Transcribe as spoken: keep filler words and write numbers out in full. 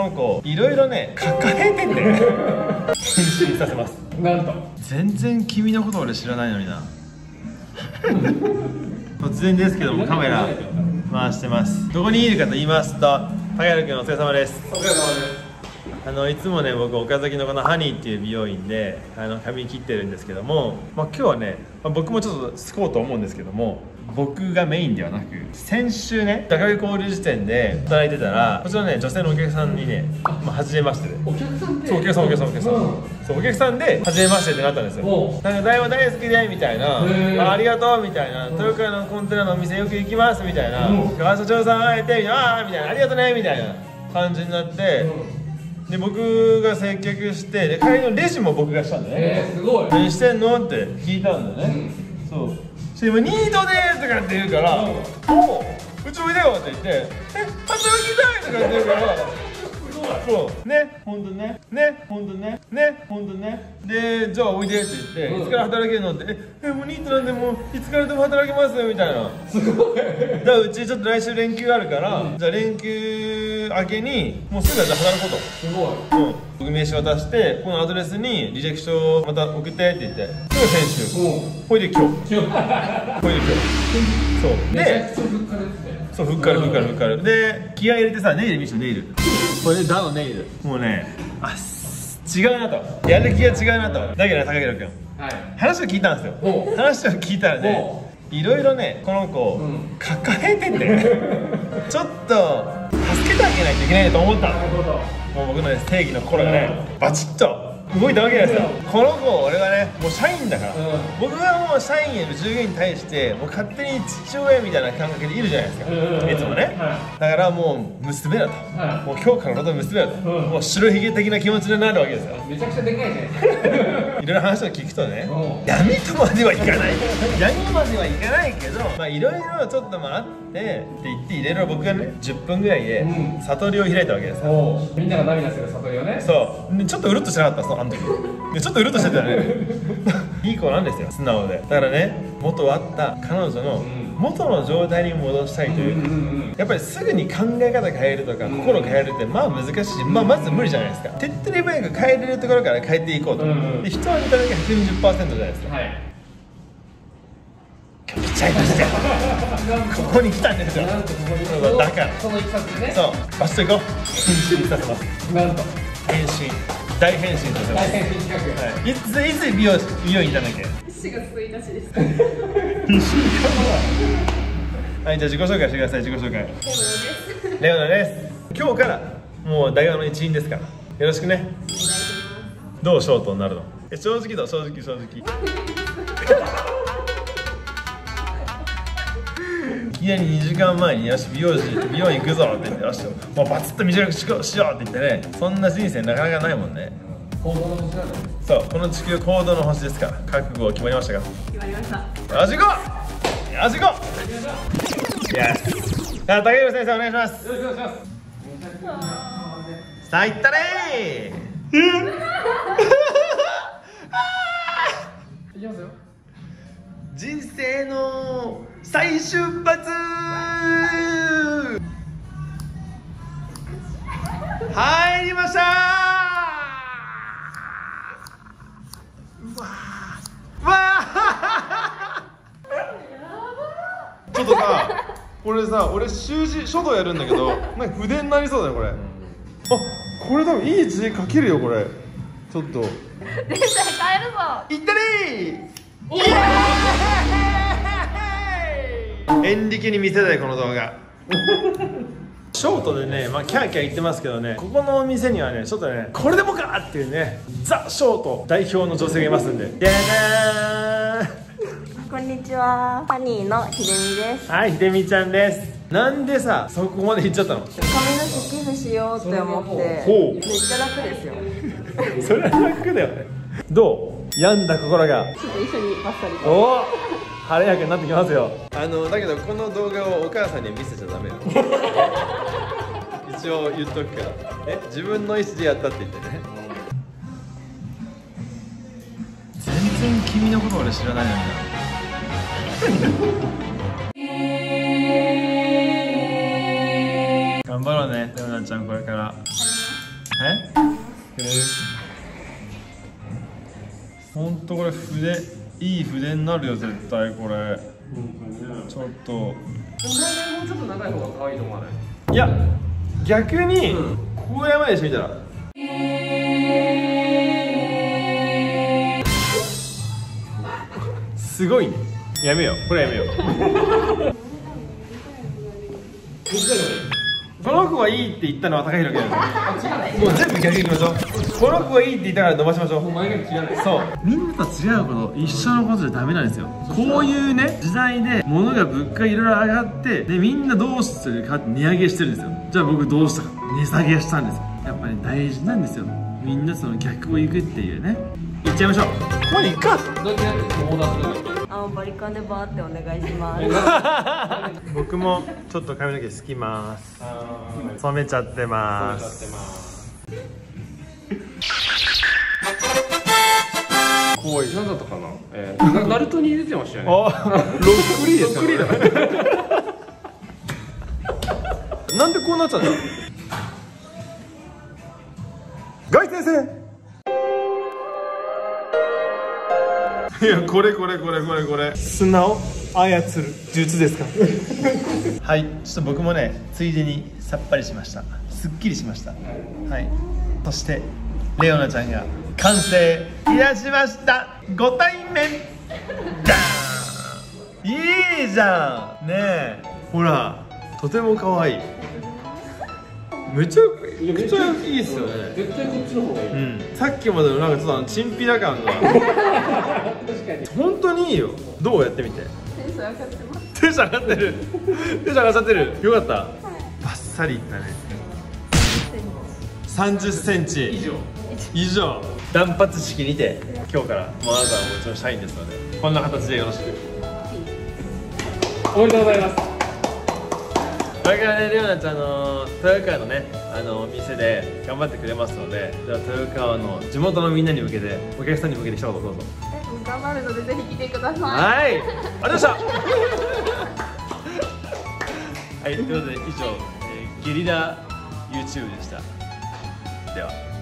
の子いろいろね抱えてて変身させます。 なんと全然君のこと俺知らないのにな突然ですけどもカメラ回してます。どこにいるかと言いますと、高原君お疲れ様です。 お疲れ様です。 あのいつもね僕岡崎のこのハニーっていう美容院であの髪切ってるんですけども、まあ、今日はね、まあ、僕もちょっとすこうと思うんですけども、僕がメインではなく先週ね高木交流時点で働いてたらこちらね女性のお客さんにね、まあ、初めましてでお客さんでそうお客さんお客さんお客さん、うん、そうお客さんで初めましてってなったんですよ。なんか大は大好きでみたいな、 あ, ありがとうみたいな、豊川のコンテナのお店よく行きますみたいな、川社長さん会えてみたいな、あーみたいな、ありがとねみたいな感じになって、で僕が接客してで帰りのレジも僕がしたんだね。 えー、すごい。 何してんのって聞いたんだね、うん、そうでもニートでーすとかって言うから「おううちおいでよ」って言って「え働きたい」とかって言うからそうねほんとねねほんとねねほんとねでじゃあおいでって言って「いつから働けるの?」って「えもうニートなんでもういつからでも働けます」みたいな。すごい。だからうちちょっと来週連休あるから、うん、じゃあ連休明けにもうすぐじゃあ働こうと。すごい。うん僕名刺渡してこのアドレスに履歴書をまた送ってって言ってすぐ編集ほいで今日ほいで今日そうでそうふっかるふっかるふっかるで気合い入れてさネイル見せてネイルこれでダのネイルもうねあ違うなとやる気が違うなと。だけどね高弘君、はい、話を聞いたんですよ。話を聞いたらねいろいろねこの子、うん、抱えててちょっと助けてあげないといけないと思ったの。もう僕の、ね、正義の心がねバチッと動いたわけですよ。この子俺はねもう社員だから、うん、僕はもう社員への従業員に対してもう勝手に父親みたいな感覚でいるじゃないですか、うん、いつもね、はい、だからもう娘だと、はい、もう今日からの娘だと、うん、もう白ひげ的な気持ちになるわけですよ。 めちゃくちゃでかいねいろいろ話を聞くとね、うん、闇とまではいかない闇まではいかないけどまあいろいろちょっとまああってって言っていろいろ僕がねじゅっぷんぐらいで悟りを開いたわけですよ。 みんなが涙する悟りをね。 そうでちょっとうるっとしなかったそのあの時でちょっとうるっとしてたねいい子なんですよ素直で。だからね元あった彼女の元の状態に戻したいというか、やっぱりすぐに考え方変えるとか心変えるってまあ難しいし、まあまず無理じゃないですか。手っ取り早く変えれるところから変えていこうと。で人は見ただけ ひゃくにじゅっパーセント じゃないですか。はい、今日来ちゃいましたよここに来たんですよ。だからその一冊ね。 そう場所行こう。変身させます。なんと変身大変身させます。大変身企画、はい、いついつ美容美容院行ったんだっけ。 しがつついたちですはい、じゃあ自己紹介してください。自己紹介。 レオナです。 レオナです。今日からもう大学の一員ですからよろしくね。 お願いします。 どうショートになるの。え正直だ正直正直いきなりにじかんまえによし美容師美容院行くぞって言ってよしもうバツッと短くしようって言ってね、そんな人生なかなかないもんね。 行動の星なんだね。 そうこの地球行動の星ですから。覚悟決まりましたか。 決まりました。 よし行こうよし行こう。イエス。さあ高弘先生お願いします。 よろしくお願いします。 さあ行ったれーいきますよ。 人生の再出発入りましたー。わーわーちょっとさこれさ俺習字書道やるんだけどなんか筆になりそうだよこれ。あこれ多分いい字書けるよこれ。ちょっと電車で帰るぞ。 いったれー。エンリケに見せたいこの動画ショートでね、まあ、キャーキャー言ってますけどね、ここのお店にはねちょっとねこれでもかっていうねザ・ショート代表の女性がいますんで。でーんこんにちは、ハニーのひでみです。 はい、ひでみちゃんです。なんでさそこまで行っちゃったの。 髪の毛寄付しようって思ってほうめっちゃ楽ですよそれは楽だよね。どう病んだ心がちょっと一緒にバッサリと。 おお晴れやかになってきますよ。あのだけどこの動画をお母さんに見せちゃダメよ一応言っとくけどえ自分の意思でやったって言ってね。全然君のこと俺知らないのにな頑張ろうねレオナちゃんこれから。 えほんとこれ筆いい筆になるよ絶対これちょっとでも大概もうちょっと長い方が可愛いと思わない？ いや逆にこうやまでしてみたらすごいねやめようこれやめようこの子はいいって言ったのは高弘君ですもう全部逆にいきましょうこの子はいいって言ったから伸ばしましょうもう前髪切らない。 そうみんなと違うこと一緒のことじゃダメなんですよこういうね時代で物が物価いろいろ上がってでみんなどうするかって値上げしてるんですよじゃあ僕どうしたか値下げしたんですよやっぱり、ね、大事なんですよみんなその逆を行くっていうねいっちゃいましょうここまで行くかどうやってやるんですか？オーダーするんだっけ？ あ、バリカンでバーってお願いします僕もちょっと髪の毛すきます染めちゃってますこういう何だったかな？えー、なナルトに出てましたよね。 あ、ロックリーですよねなんでこうなっちゃったのガイ先生いやこれこれこれこれこれ砂を操る術ですかはいちょっと僕もねついでにさっぱりしましたすっきりしましたはいそしてレオナちゃんが完成いたしましたご対面ダーンいいじゃんねえほらとても可愛いめちゃくちゃいいですよね絶対こっちの方がいい。 うん、さっきまでのなんかちょっとあのチンピラ感が確かに。 本当にいいよどうやってみてテンション上がってますテンション上がってるテンション上がっちゃってるよかったバッサリいったねさんじゅっセンチ以上。 以上断髪式にて今日からもうあなたはもちろん社員ですのでこんな形でよろしくおめでとうございます。 これからねレオナちゃんの豊川のねあのお店で頑張ってくれますのでじゃあ豊川の地元のみんなに向けてお客さんに向けて一言どうぞ頑張るのでぜひ来てくださいはいありがとうございましたはいということで以上、えーゲリラ YouTube でしたでは